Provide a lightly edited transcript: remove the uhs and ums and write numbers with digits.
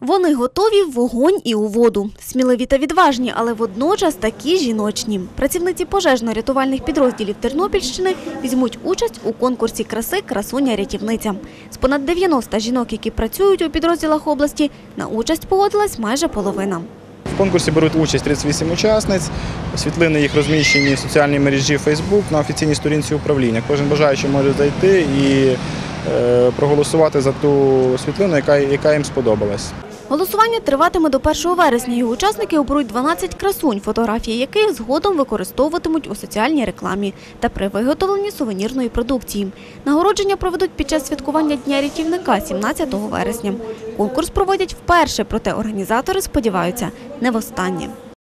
Вони готові в вогонь і у воду. Сміливі та відважні, але водночас такі жіночні. Працівниці пожежно-рятувальних підрозділів Тернопільщини візьмуть участь у конкурсі краси «Красуня-рятівниця». З понад 90 жінок, які працюють у підрозділах області, на участь погодилась майже половина. В конкурсі беруть участь 38 учасниць. Світлини їх розміщені в соціальній мережі Facebook на офіційній сторінці управління. Кожен бажаючий може зайти і проголосувати за ту світлину, яка їм сподобалась. Голосування триватиме до 1 вересня. Його учасники оберуть 12 красунь, фотографії яких згодом використовуватимуть у соціальній рекламі та при виготовленні сувенірної продукції. Нагородження проведуть під час святкування Дня рятівника 17 вересня. Конкурс проводять вперше, проте організатори сподіваються – не востаннє.